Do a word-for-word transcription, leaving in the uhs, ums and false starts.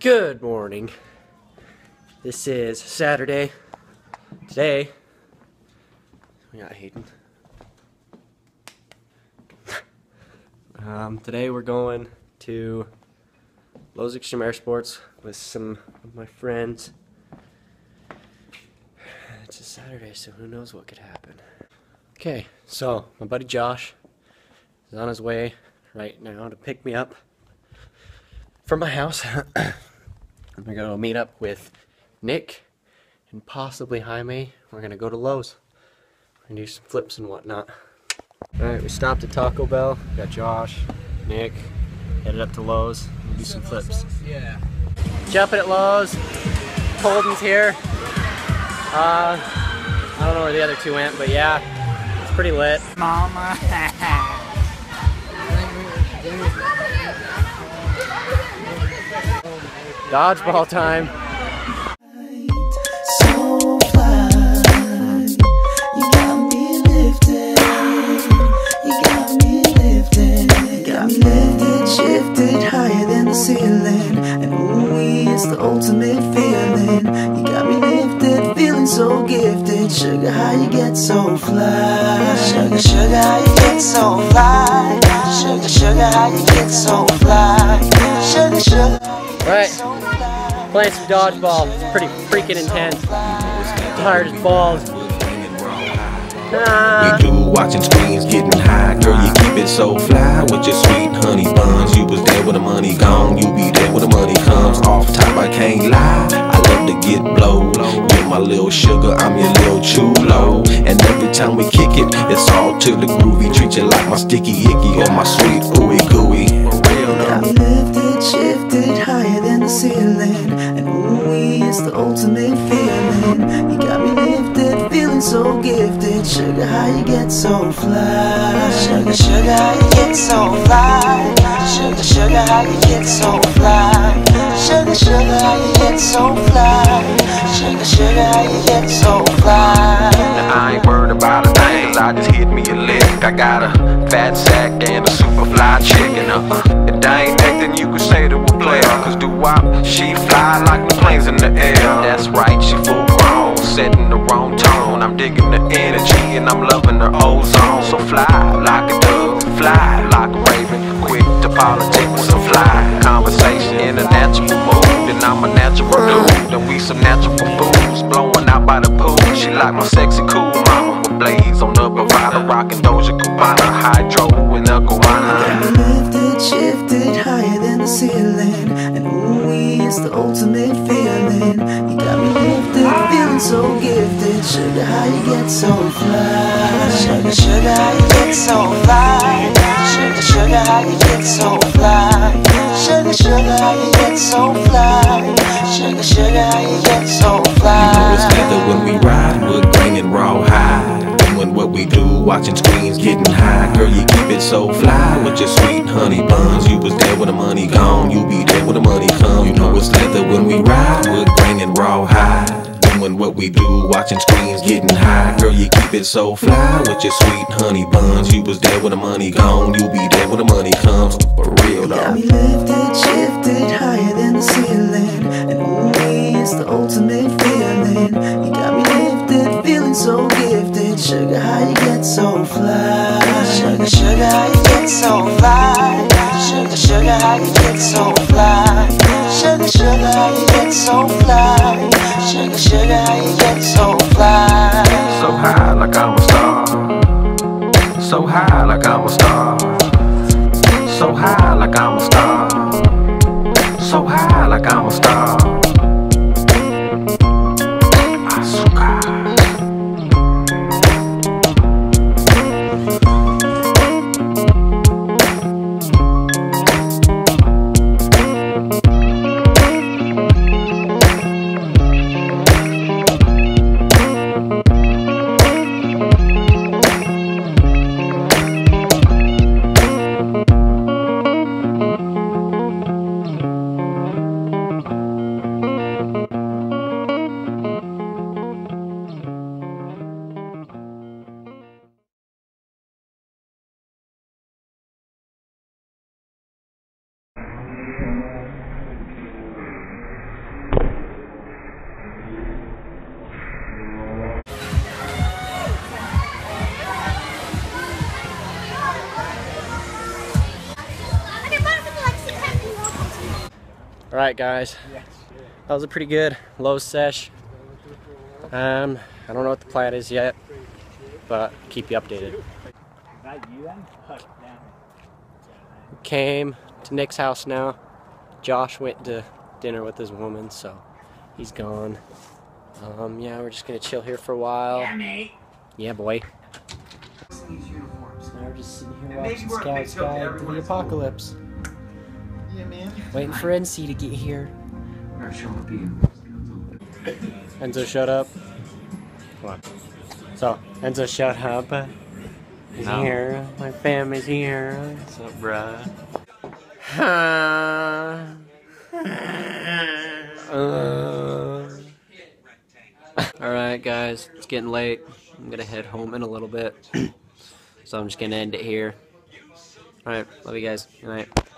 Good morning. This is Saturday. Today, we got Hayden. um, today we're going to Lowe's Extreme Air Sports with some of my friends. It's a Saturday, so who knows what could happen. Okay, so my buddy Josh is on his way right now to pick me up from my house. I'm gonna go meet up with Nick and possibly Jaime. We're gonna go to Lowe's. We're gonna do some flips and whatnot. Alright, we stopped at Taco Bell. We got Josh, Nick, headed up to Lowe's. We'll do some flips. Yeah. Jumping at Lowe's. Colden's here. Uh, I don't know where the other two went, but yeah, it's pretty lit. Mama. Dodgeball time. So fly, you got me lifted, you got me lifted, you got me lifted, shifted higher than the ceiling, and ooh, it's the ultimate feeling. You got me lifted, feeling so gifted. Sugar, how you get so fly? Sugar, sugar, how you get so fly? Sugar, sugar, how you get so fly? Sugar, sugar. Right, playing some dodgeball. It's pretty freaking intense. Tired as balls. Ah. We do watching screens, getting high. Girl, you keep it so fly with your sweet honey buns. You was there when the money gone. You be there when the money comes. Off top, I can't lie. I love to get blowed. You're my little sugar, I'm your little chulo. And every time we kick it, it's all to the groovy. Treat you like my sticky icky or my sweet ooey gooey. Got me lifted, shifted higher than the ceiling, and ooh, it's the ultimate feeling. You got me lifted, feeling so gifted. Sugar, how you get so fly? Sugar, sugar, how you get so fly? Sugar, sugar, how you get so fly? Sugar, sugar, how you get so fly? Sugar, sugar, how you get so fly? Now I ain't worried about a thing, cause I just hit me a lick. I got a fat sack and a super fly chicken. Uh-uh. If I ain't acting, you could say to a player. Cause do I, she fly like the planes in the air. That's right, she full grown, setting the wrong tone. I'm digging the energy and I'm loving her ozone. So fly like a dove, fly like a raven. Quick to politic with some fly conversation in a natural mood. And I'm a natural dude, and we some natural fools blowing out by the pool. She like my sexy cool mama with blades on the Bravada, rocking Doja Cabana, hydro and a guana. Lifted, shifted higher than the ceiling, and ooh, it's the ultimate feeling. You got me lifted, feeling so gifted. Sugar, how you get so fly? Sugar, sugar, how you get so fly? Sugar, sugar, how you get so fly? Sugar, sugar, how you get so fly? Sugar, sugar, how you get so fly? You know it's leather when we ride, wood grain and rawhide. Doing what we do, watching screens, getting high. Girl, you keep it so fly with your sweet honey buns. You was there when the money gone, you be there when the money come. You know it's leather when we ride, wood grain and rawhide. Doing what we do, watching screens, getting high. Girl, you keep it so fly with your sweet honey buns. You was there when the money gone, you be there when the money comes. For real though. Got me lifted, shifted higher than the ceiling, and ooh, it's the ultimate feeling. You got me lifted, feeling so gifted. Sugar, how you get so fly? Sugar, sugar, how you get so fly? Sugar, sugar, how you get so fly? Sugar, sugar, how you get so fly? Sugar, sugar, how you get so fly? So high like I'm a star. So high like I'm a star. So high like I'm a star. So high like I'm a star. Alright guys, that was a pretty good low sesh. Um, I don't know what the plan is yet, but keep you updated. Came to Nick's house now. Josh went to dinner with his woman, so he's gone. Um, yeah, we're just gonna chill here for a while. Yeah, mate. Yeah, boy. Now we're just sitting here watching Scouts Guide to the Apocalypse. Yeah, man. Waiting for N C to get here. Enzo, shut up. Come on. So, Enzo, shut up. He's No. here. My family's here. What's up, bruh? uh. Alright, guys. It's getting late. I'm gonna head home in a little bit. So I'm just gonna end it here. Alright, love you guys. Good night.